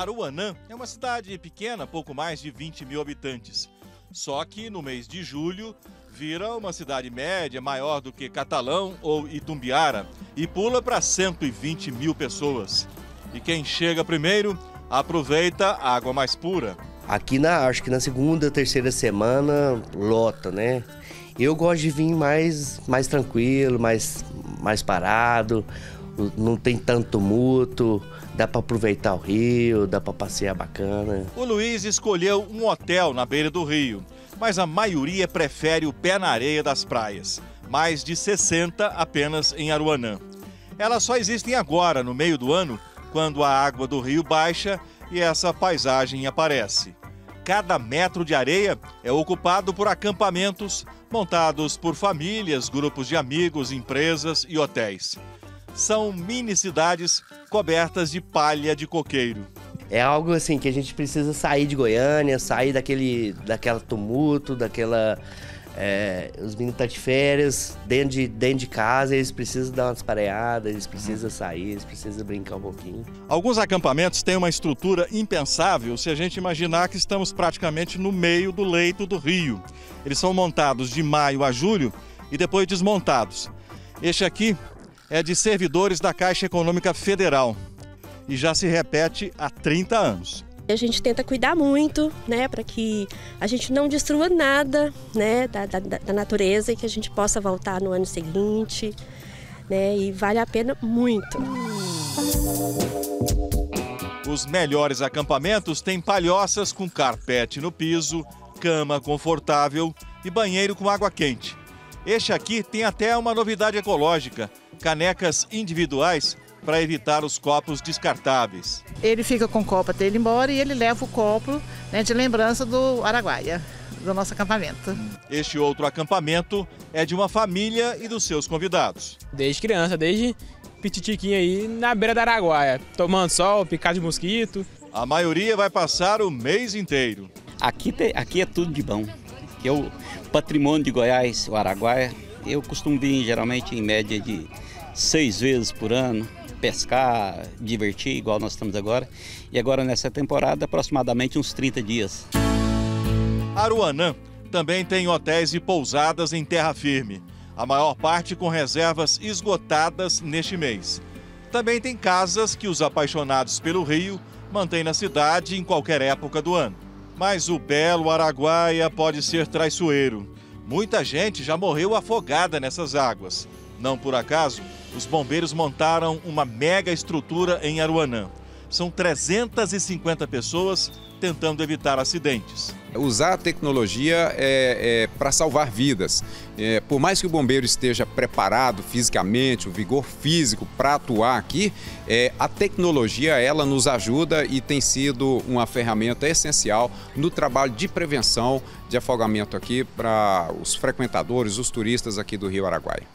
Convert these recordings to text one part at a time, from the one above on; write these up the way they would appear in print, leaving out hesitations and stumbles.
Aruanã é uma cidade pequena, pouco mais de 20 mil habitantes. Só que no mês de julho vira uma cidade média, maior do que Catalão ou Itumbiara, e pula para 120 mil pessoas. E quem chega primeiro aproveita a água mais pura. Aqui acho que na segunda, terceira semana lota, né? Eu gosto de vir mais tranquilo, mais parado, não tem tanto tumulto, dá para aproveitar o rio, dá para passear bacana. O Luiz escolheu um hotel na beira do rio, mas a maioria prefere o pé na areia das praias. Mais de 60 apenas em Aruanã. Elas só existem agora, no meio do ano, quando a água do rio baixa e essa paisagem aparece. Cada metro de areia é ocupado por acampamentos montados por famílias, grupos de amigos, empresas e hotéis. São mini cidades cobertas de palha de coqueiro. É algo assim que a gente precisa sair de Goiânia, sair daquela tumulto, os meninos estão de férias, dentro de casa, eles precisam dar umas pareadas, eles precisam sair, eles precisam brincar um pouquinho. Alguns acampamentos têm uma estrutura impensável se a gente imaginar que estamos praticamente no meio do leito do rio. Eles são montados de maio a julho e depois desmontados. Este aqui é de servidores da Caixa Econômica Federal e já se repete há 30 anos. A gente tenta cuidar muito, né, para que a gente não destrua nada, né, da natureza e que a gente possa voltar no ano seguinte, né, e vale a pena muito. Os melhores acampamentos têm palhoças com carpete no piso, cama confortável e banheiro com água quente. Este aqui tem até uma novidade ecológica, canecas individuais para evitar os copos descartáveis. Ele fica com o copo até ele ir embora e ele leva o copo, né, de lembrança do Araguaia, do nosso acampamento. Este outro acampamento é de uma família e dos seus convidados. Desde criança, desde pititiquinho aí na beira da Araguaia, tomando sol, picado de mosquito. A maioria vai passar o mês inteiro. Aqui é tudo de bom. Que é o patrimônio de Goiás, o Araguaia. Eu costumo vir geralmente em média de 6 vezes por ano, pescar, divertir, igual nós estamos agora. E agora nessa temporada, aproximadamente uns 30 dias. Aruanã também tem hotéis e pousadas em terra firme, a maior parte com reservas esgotadas neste mês. Também tem casas que os apaixonados pelo rio mantêm na cidade em qualquer época do ano. Mas o belo Araguaia pode ser traiçoeiro. Muita gente já morreu afogada nessas águas. Não por acaso, os bombeiros montaram uma mega estrutura em Aruanã. São 350 pessoas tentando evitar acidentes. Usar a tecnologia para salvar vidas. Por mais que o bombeiro esteja preparado fisicamente, o vigor físico para atuar aqui, a tecnologia ela nos ajuda e tem sido uma ferramenta essencial no trabalho de prevenção de afogamento aqui para os frequentadores, os turistas aqui do Rio Araguaia.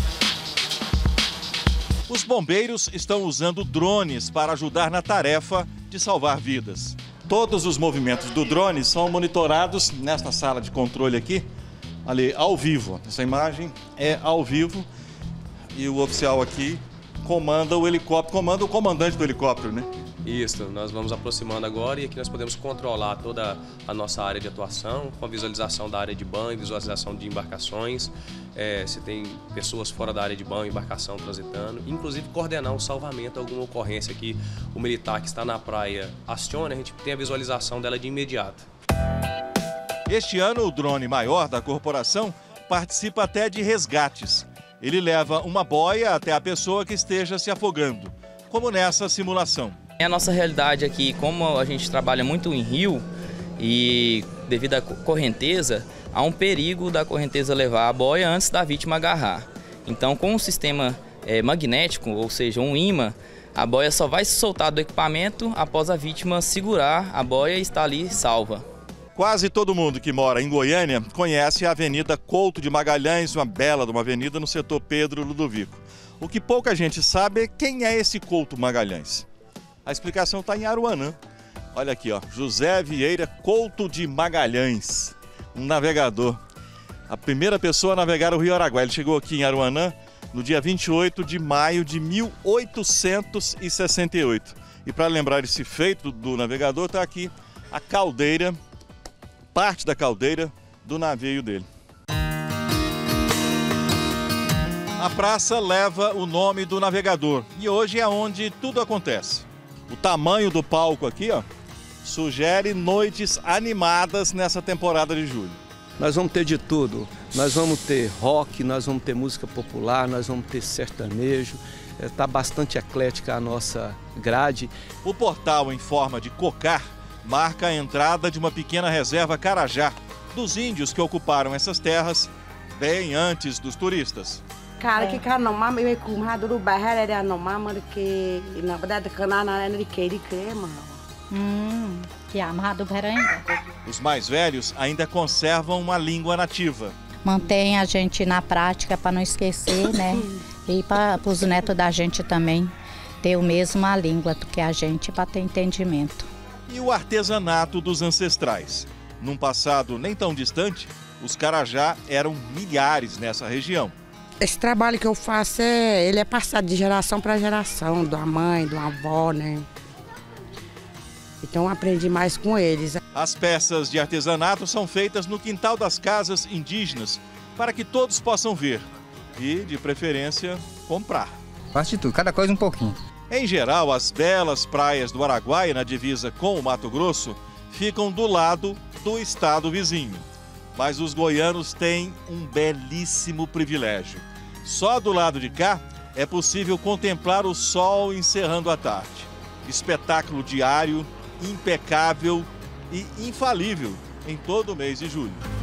Os bombeiros estão usando drones para ajudar na tarefa de salvar vidas. Todos os movimentos do drone são monitorados nesta sala de controle aqui, ali ao vivo. Essa imagem é ao vivo e o oficial aqui comanda o helicóptero, comanda o comandante do helicóptero, né? Isso, nós vamos aproximando agora e aqui nós podemos controlar toda a nossa área de atuação, com a visualização da área de banho, visualização de embarcações, se tem pessoas fora da área de banho, embarcação transitando, inclusive coordenar um salvamento, alguma ocorrência que o militar que está na praia aciona, a gente tem a visualização dela de imediato. Este ano o drone maior da corporação participa até de resgates. Ele leva uma boia até a pessoa que esteja se afogando, como nessa simulação. A nossa realidade aqui, como a gente trabalha muito em rio e devido à correnteza, há um perigo da correnteza levar a boia antes da vítima agarrar. Então, com um sistema magnético, ou seja, um imã, a boia só vai se soltar do equipamento após a vítima segurar a boia e estar ali salva. Quase todo mundo que mora em Goiânia conhece a Avenida Couto de Magalhães, uma bela de uma avenida no setor Pedro Ludovico. O que pouca gente sabe é quem é esse Couto Magalhães. A explicação está em Aruanã. Olha aqui, ó, José Vieira Couto de Magalhães, um navegador. A primeira pessoa a navegar o Rio Araguaia. Ele chegou aqui em Aruanã no dia 28 de maio de 1868. E para lembrar esse feito do navegador, está aqui a caldeira, parte da caldeira do navio dele. A praça leva o nome do navegador e hoje é onde tudo acontece. O tamanho do palco aqui, ó, sugere noites animadas nessa temporada de julho. Nós vamos ter de tudo. Nós vamos ter rock, nós vamos ter música popular, nós vamos ter sertanejo. Está bastante eclética a nossa grade. O portal em forma de cocar marca a entrada de uma pequena reserva Carajá, dos índios que ocuparam essas terras bem antes dos turistas. Cara, que cara não mama eu com mais do bairro era não mama que na verdade canana era de crema. Que amado ainda. Os mais velhos ainda conservam uma língua nativa. Mantém a gente na prática para não esquecer, né? E para os netos da gente também ter o mesmo a língua do que a gente para ter entendimento. E o artesanato dos ancestrais. Num passado nem tão distante, os Carajá eram milhares nessa região. Esse trabalho que eu faço ele é passado de geração para geração, da mãe, da avó, né? Então eu aprendi mais com eles. As peças de artesanato são feitas no quintal das casas indígenas para que todos possam ver e, de preferência, comprar. Faço de tudo, cada coisa um pouquinho. Em geral, as belas praias do Araguaia, na divisa com o Mato Grosso, ficam do lado do estado vizinho. Mas os goianos têm um belíssimo privilégio. Só do lado de cá é possível contemplar o sol encerrando a tarde. Espetáculo diário, impecável e infalível em todo o mês de julho.